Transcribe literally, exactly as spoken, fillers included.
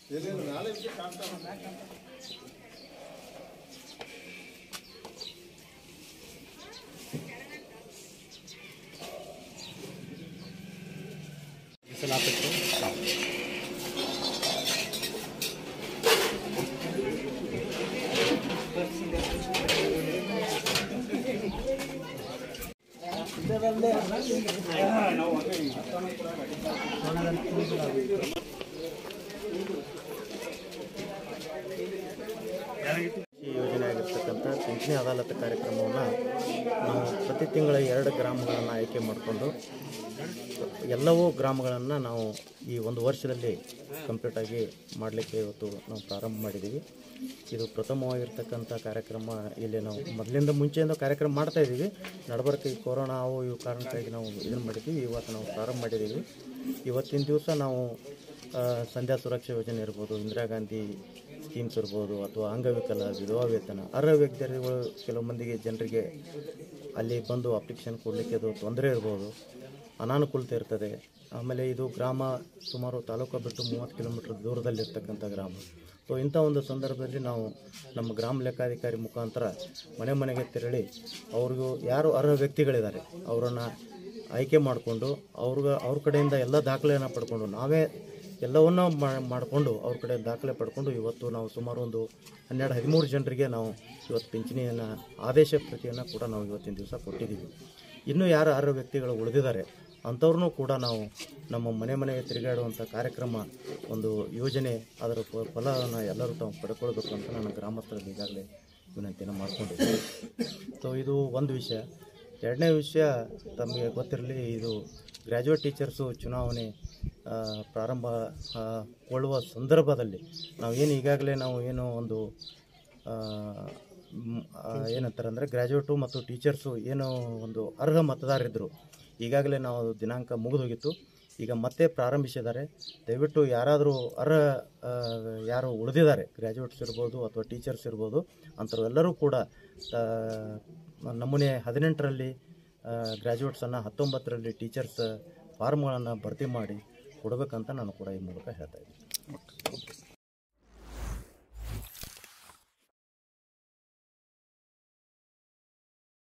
ಯೋಜನೆ ಆಗಿರ್ತಕ್ಕಂಥ ಪಿಂಚಣಿ ಅದಾಲತ್ ಕಾರ್ಯಕ್ರಮವನ್ನು ನಾವು ಪ್ರತಿ ತಿಂಗಳ ಎರಡು ಗ್ರಾಮಗಳನ್ನು ಆಯ್ಕೆ ಮಾಡಿಕೊಂಡು ಎಲ್ಲವೂ ಗ್ರಾಮಗಳನ್ನು ನಾವು ಈ ಒಂದು ವರ್ಷದಲ್ಲಿ ಕಂಪ್ಲೀಟಾಗಿ ಮಾಡಲಿಕ್ಕೆ ಇವತ್ತು ನಾವು ಪ್ರಾರಂಭ ಮಾಡಿದ್ದೀವಿ. ಇದು ಪ್ರಥಮವಾಗಿರ್ತಕ್ಕಂಥ ಕಾರ್ಯಕ್ರಮ. ಇಲ್ಲಿ ನಾವು ಮೊದಲಿಂದ ಮುಂಚೆಯಿಂದ ಕಾರ್ಯಕ್ರಮ ಮಾಡ್ತಾಯಿದ್ದೀವಿ. ನಡಬರ್ಕ ಈ ಕೊರೋನಾ ಅವು ಇವು ಕಾರಣಕ್ಕಾಗಿ ನಾವು ಇದನ್ನು ಮಾಡಿದ್ದೀವಿ. ಇವತ್ತು ನಾವು ಪ್ರಾರಂಭ ಮಾಡಿದ್ದೀವಿ. ಇವತ್ತಿನ ದಿವಸ ನಾವು ಸಂಧ್ಯಾ ಸುರಕ್ಷಾ ಯೋಜನೆ ಇರ್ಬೋದು, ಇಂದಿರಾ ಗಾಂಧಿ ಸ್ಕೀಮ್ಸ್ ಇರ್ಬೋದು, ಅಥವಾ ಅಂಗವಿಕಲ, ವಿಧವಾ ವೇತನ, ಅರ್ಹ ವ್ಯಕ್ತಿಗಳು ಕೆಲವು ಮಂದಿಗೆ ಜನರಿಗೆ ಅಲ್ಲಿ ಬಂದು ಅಪ್ಲಿಕೇಶನ್ ಕೊಡಲಿಕ್ಕೆ ಅದು ತೊಂದರೆ ಇರ್ಬೋದು, ಅನಾನುಕೂಲತೆ ಇರ್ತದೆ. ಆಮೇಲೆ ಇದು ಗ್ರಾಮ ಸುಮಾರು ತಾಲೂಕು ಬಿಟ್ಟು ಮೂವತ್ತು ಕಿಲೋಮೀಟ್ರ್ ದೂರದಲ್ಲಿರ್ತಕ್ಕಂಥ ಗ್ರಾಮ. ಸೊ ಇಂಥ ಒಂದು ಸಂದರ್ಭದಲ್ಲಿ ನಾವು ನಮ್ಮ ಗ್ರಾಮ ಲೆಕ್ಕಾಧಿಕಾರಿ ಮುಖಾಂತರ ಮನೆ ಮನೆಗೆ ತೆರಳಿ ಅವ್ರಿಗೂ ಯಾರು ಅರ್ಹ ವ್ಯಕ್ತಿಗಳಿದ್ದಾರೆ ಅವರನ್ನು ಆಯ್ಕೆ ಮಾಡಿಕೊಂಡು ಅವ್ರಿಗೆ ಅವ್ರ ಕಡೆಯಿಂದ ಎಲ್ಲ ದಾಖಲೆಯನ್ನು ಪಡ್ಕೊಂಡು ನಾವೇ ಎಲ್ಲವನ್ನೂ ಮಾಡಿಕೊಂಡು ಅವ್ರ ಕಡೆ ದಾಖಲೆ ಪಡ್ಕೊಂಡು ಇವತ್ತು ನಾವು ಸುಮಾರು ಒಂದು ಹನ್ನೆರಡು ಹದಿಮೂರು ಜನರಿಗೆ ನಾವು ಇವತ್ತು ಪಿಂಚಣಿಯನ್ನು ಆದೇಶ ಪ್ರತಿಯನ್ನು ಕೂಡ ನಾವು ಇವತ್ತಿನ ದಿವಸ ಕೊಟ್ಟಿದ್ದೀವಿ. ಇನ್ನೂ ಯಾರು ಅರ್ಹ ವ್ಯಕ್ತಿಗಳು ಉಳಿದಿದ್ದಾರೆ ಅಂಥವ್ರನ್ನೂ ಕೂಡ ನಾವು ನಮ್ಮ ಮನೆ ಮನೆಗೆ ತಿರುಗಾಡುವಂಥ ಕಾರ್ಯಕ್ರಮ, ಒಂದು ಯೋಜನೆ, ಅದರ ಫಲವನ್ನು ಎಲ್ಲರೂ ತಾವು ಪಡ್ಕೊಳ್ಬೇಕು ಅಂತ ನಾನು ಗ್ರಾಮಸ್ಥರಲ್ಲಿ ಈಗಾಗಲೇ ವಿನಂತಿಯನ್ನು ಮಾಡಿಕೊಂಡಿದ್ದೀನಿ. ಸೊ ಇದು ಒಂದು ವಿಷಯ. ಎರಡನೇ ವಿಷಯ ತಮಗೆ ಗೊತ್ತಿರಲಿ, ಇದು ಗ್ರ್ಯಾಜುಯೇಟ್ ಟೀಚರ್ಸು ಚುನಾವಣೆ ಪ್ರಾರಂಭಗೊಳ್ಳುವ ಸಂದರ್ಭದಲ್ಲಿ ನಾವು ಏನು ಈಗಾಗಲೇ ನಾವು ಏನು ಒಂದು ಏನಂತಾರೆ ಅಂದರೆ ಗ್ರ್ಯಾಜುಯೇಟು ಮತ್ತು ಟೀಚರ್ಸು ಏನು ಒಂದು ಅರ್ಹ ಮತದಾರರಿದ್ದರು, ಈಗಾಗಲೇ ನಾವು ದಿನಾಂಕ ಮುಗಿದೋಗಿತ್ತು. ಈಗ ಮತ್ತೆ ಪ್ರಾರಂಭಿಸಿದ್ದಾರೆ. ದಯವಿಟ್ಟು ಯಾರಾದರೂ ಅರ್ಹ ಯಾರು ಉಳಿದಿದ್ದಾರೆ, ಗ್ರ್ಯಾಜುಯೇಟ್ಸ್ ಇರ್ಬೋದು ಅಥವಾ ಟೀಚರ್ಸ್ ಇರ್ಬೋದು, ಅಂಥವ್ರೆಲ್ಲರೂ ಕೂಡ ನಮೂನೆ ಹದಿನೆಂಟರಲ್ಲಿ ಗ್ರ್ಯಾಜುಯೇಟ್ಸನ್ನು, ಹತ್ತೊಂಬತ್ತರಲ್ಲಿ ಟೀಚರ್ಸ್ ಫಾರ್ಮ್ಗಳನ್ನು ಭರ್ತಿ ಮಾಡಿ ಕೊಡಬೇಕಂತ ನಾನು ಕೂಡ ಈ ಮೂಲಕ ಹೇಳ್ತಾ ಇದ್ದೀನಿ.